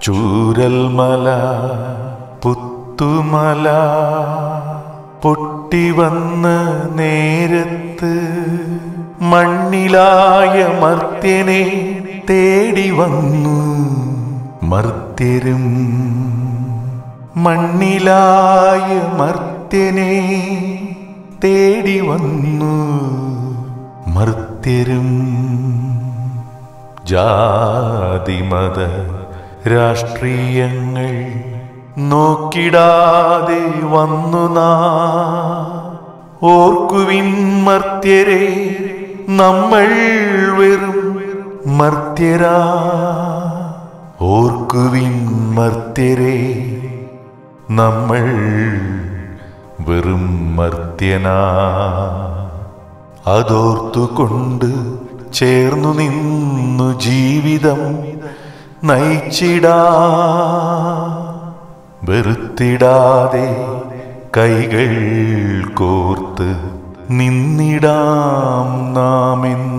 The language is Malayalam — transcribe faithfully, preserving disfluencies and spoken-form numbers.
ചൂരൽമല പുത്തുമല പൊട്ടിവന്ന നേരത്ത് മണ്ണിലായ മർത്യനെ തേടി വന്നു മർത്യരും. മണ്ണിലായ മർത്യനെ തേടി വന്നു മർത്യരും. ജാതിമത രാഷ്ട്രീയങ്ങൾ നോക്കിടാതെ വന്നു നാ ഓർക്കുവിൻ മർത്യരെ, നമ്മൾ വെറും മർത്യരാ. ഓർക്കുവിൻ മർത്യരെ, നമ്മൾ വെറും മർത്യനാ. അതോർത്തുകൊണ്ട് ചേർന്നു നിന്നു ജീവിതം നയിച്ചിടാ. വെറുത്തിടാതെ കൈകൾ കോർത്ത് നിന്നിടാം നാമെന്ന്.